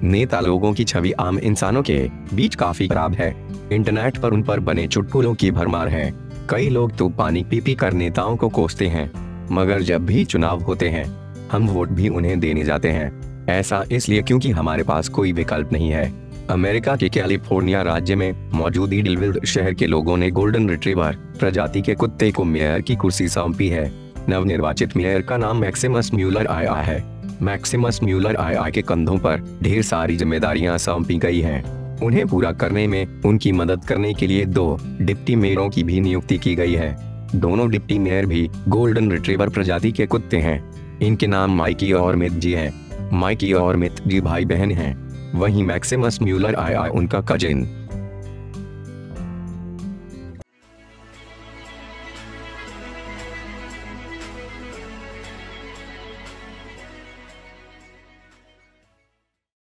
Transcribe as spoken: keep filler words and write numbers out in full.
नेता लोगों की छवि आम इंसानों के बीच काफी खराब है। इंटरनेट पर उन पर बने चुटकुलों की भरमार है। कई लोग तो पानी पी पी कर नेताओं को कोसते हैं, मगर जब भी चुनाव होते हैं हम वोट भी उन्हें देने जाते हैं। ऐसा इसलिए क्योंकि हमारे पास कोई विकल्प नहीं है। अमेरिका के कैलिफोर्निया राज्य में मौजूद एडिलविल्ड शहर के लोगों ने गोल्डन रिट्रीवर प्रजाति के कुत्ते को मेयर की कुर्सी सौंपी है। नवनिर्वाचित मेयर का नाम मैक्सिमस म्यूलर आया है। मैक्सिमस म्यूलर आया के कंधों पर ढेर सारी जिम्मेदारियां सौंपी गई हैं। उन्हें पूरा करने में उनकी मदद करने के लिए दो डिप्टी मेयरों की भी नियुक्ति की गई है। दोनों डिप्टी मेयर भी गोल्डन रिट्रीवर प्रजाति के कुत्ते हैं। इनके नाम माइकी और मित्जी हैं। माइकी और मित्जी भाई बहन हैं, वहीं मैक्सिमस म्यूलर आया उनका कजिन।